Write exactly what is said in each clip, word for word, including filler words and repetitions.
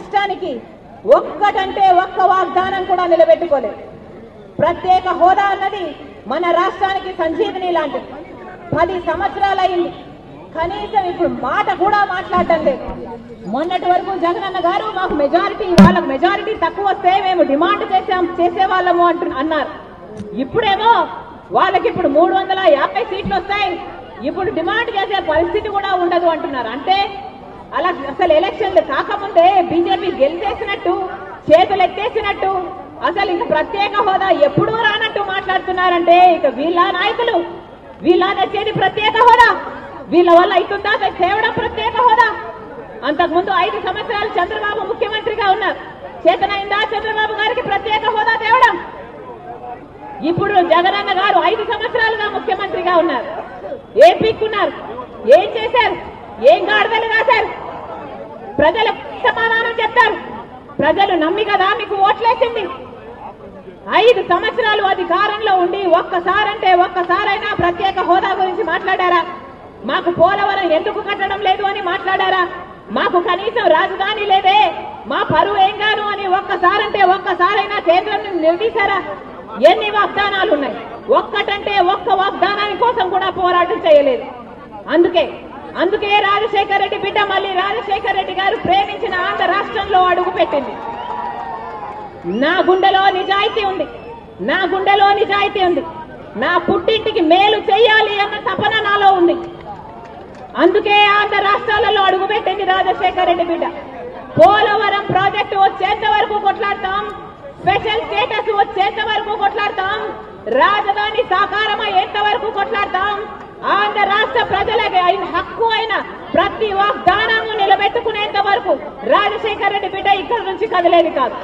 రాష్ట్రానికి ఒక్కటంటే ఒక్క వాగ్దానం కూడా నిలబెట్టుకోలేదు. ప్రత్యేక హోదా అన్నది మన రాష్ట్రానికి సంజీవని లాంటిది. పది సంవత్సరాలైంది, కనీసం ఇప్పుడు మాట కూడా మాట్లాడటం లేదు. మొన్నటి వరకు జగనన్న గారు మాకు మెజారిటీ, వాళ్ళకు మెజారిటీ తక్కువ వస్తే మేము డిమాండ్ చేసాం చేసేవాళ్ళము అంటు అన్నారు. ఇప్పుడేమో వాళ్ళకి ఇప్పుడు మూడు వందల యాభై సీట్లు వస్తాయి, ఇప్పుడు డిమాండ్ చేసే పరిస్థితి కూడా ఉండదు అంటున్నారు. అంటే అలా అసలు ఎలక్షన్లు కాకముందే బీజేపీ గెలిచేసినట్టు, చేతులు ఎత్తేసినట్టు, అసలు ఇంక ప్రత్యేక హోదా ఎప్పుడూ రానట్టు మాట్లాడుతున్నారంటే ఇక వీళ్ళ నాయకులు, వీళ్ళ నచ్చేది ప్రత్యేక హోదా, వీళ్ళ వల్ల అవుతుందా తేవడం ప్రత్యేక హోదా? అంతకుముందు ఐదు సంవత్సరాలు చంద్రబాబు ముఖ్యమంత్రిగా ఉన్నారు, చేతనైందా చంద్రబాబు గారికి ప్రత్యేక హోదా తేవడం? ఇప్పుడు జగనన్న గారు ఐదు సంవత్సరాలుగా ముఖ్యమంత్రిగా ఉన్నారు, ఏం పీక్కున్నారు, ఏం చేశారు, ఏం గాడిదలు కాశారు? ప్రజలకు సమాధానం చెప్తారు. ప్రజలు నమ్మి కదా మీకు ఓట్లేసింది. ఐదు సంవత్సరాలు అధికారంలో ఉండి ఒక్కసారంటే ఒక్కసారైనా ప్రత్యేక హోదా గురించి మాట్లాడారా? మాకు పోలవరం ఎందుకు కట్టడం లేదు అని మాట్లాడారా? మాకు కనీసం రాజధాని లేదే, మా పరువు ఏం గాను అని ఒక్కసారంటే ఒక్కసారైనా కేంద్రం నిలదీశారా? ఎన్ని వాగ్దానాలు ఉన్నాయి, ఒక్కటంటే ఒక్క వాగ్దానాని కోసం కూడా పోరాటం చేయలేదు. అందుకే అందుకే రాజశేఖర రెడ్డి బిడ్డ మళ్ళీ రాజశేఖర రెడ్డి గారు ప్రేమించిన ఆంధ్ర రాష్ట్రంలో అడుగు పెట్టింది. నా గుండెలో నిజాయితీ ఉంది, నా గుండెలో నిజాయితీ ఉంది, నా పుట్టింటికి మేలు చేయాలి అన్న తపన నాలో ఉంది. అందుకే ఆంధ్ర రాష్ట్రాలలో అడుగుపెట్టింది రాజశేఖర రెడ్డి బిడ్డ. పోలవరం ప్రాజెక్టు వచ్చేంత వరకు కొట్లాడతాం, స్పెషల్ స్టేటస్ వచ్చేంత వరకు కొట్లాడతాం, రాజధాని సాకారం అయ్యేంత వరకు కొట్లాడతాం, ఆంధ్ర రాష్ట్ర ప్రజలకి అయిన హక్కు అయిన ప్రతి వాగ్దానము నిలబెట్టుకునేంత వరకు రాజశేఖర రెడ్డి బిడ్డ ఇక్కడ నుంచి కదిలేది కాదు.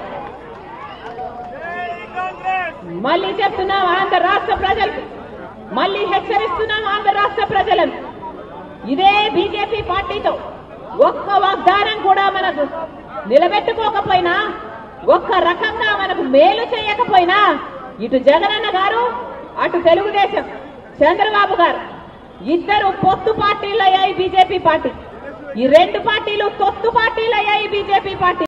మళ్ళీ చెప్తున్నాం ఆంధ్ర రాష్ట్ర ప్రజలకు, మళ్ళీ హెచ్చరిస్తున్నాం ఆంధ్ర రాష్ట్ర ప్రజలను, ఇదే బీజేపీ పార్టీతో ఒక్క వాగ్దానం కూడా మనకు నిలబెట్టుకోకపోయినా, ఒక్క రకంగా మనకు మేలు చేయకపోయినా, ఇటు జగనన్న గారు అటు తెలుగుదేశం చంద్రబాబు గారు ఇద్దరు పొత్తు పార్టీలు అయ్యాయి బీజేపీ పార్టీ. ఈ రెండు పార్టీలు తొత్తు పార్టీలు అయ్యాయి బీజేపీ పార్టీ.